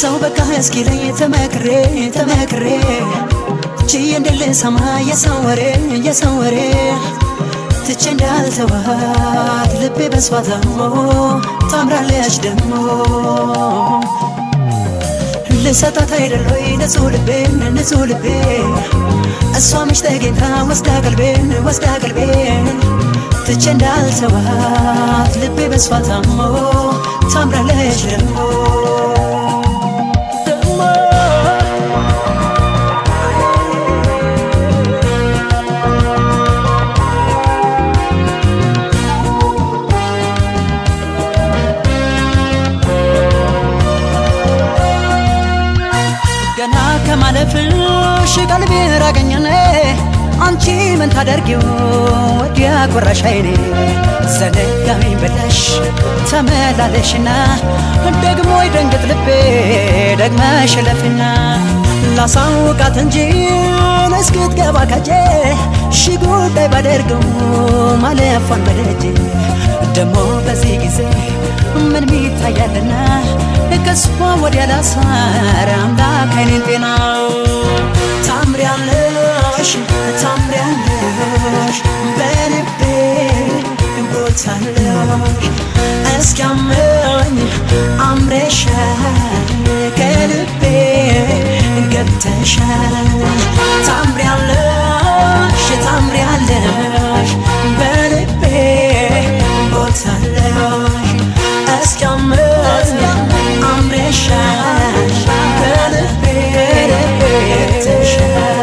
ሰው በቃ እስኪ ላይ ተመክሬ ቺ እንደለ ሰማይ የሰወሬ ትቼ እንዳልተዋት ልቤ በሷ ታሞ ታምራለች ደሞ ልሰጣት አይደለይ ንጹህ ልቤ እሷ ምሽ ተገኝታ ወስዳ ቀልቤን ትቼ እንዳልተዋት ልቤ በሷ ታሞ ታምራለች ደሞ ገና ከማለፍሽ ቀልቤ ራቀኝኔ አንቺ ምን ታደርጊው ወዲያ ቆራሽ አይኔ ዘነጋኝ ብለሽ ተመላለሽና ደግሞ ይደንግጥ ልቤ ደግመሽ ለፍና ላሳውቃት እንጂ እስክትገባ ከጄ ሺ ጉዳይ ባደርገው ማለፏን በደጄ ደሞ በዚህ ጊዜ ምን ሚታያልና ከስፋ ወዲያ ላሳር አምላክ አይኔን ጤና ታምሪያለሽ በልቤ ቦታለሽ እስኪያመኝ አምረሻል ከልቤ ገብተሻል ታምሪያለሽ በልቤ ቦታለሽ እስኪያመኝ አምረሻል ከልቤ ገብተሻል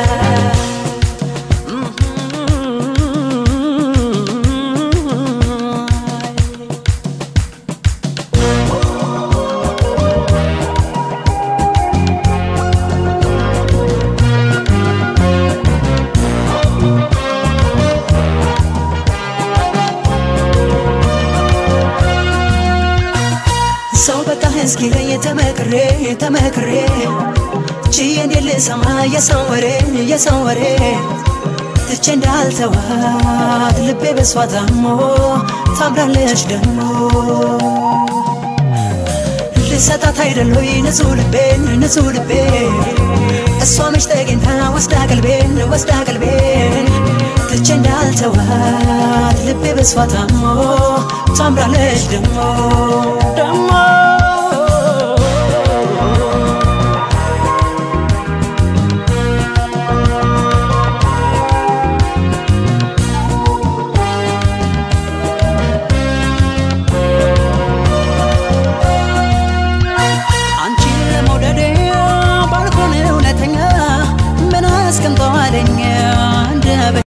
ሰው በቃ እስኪ ላይ ተመክሬ ቺ እንደለ ሰማይ የሰወሬ ትቼ እንዳልተዋት ልቤ በሷ ታሞ ታምራለች ደሞ ልሰጣት አይደለይ ንጹህ ልቤ እሷ ምሽ ተገኝታ ወስዳ ቀልቤን ትቼ እንዳልተዋት ልቤ በሷ ታሞ ታምራለች ደሞ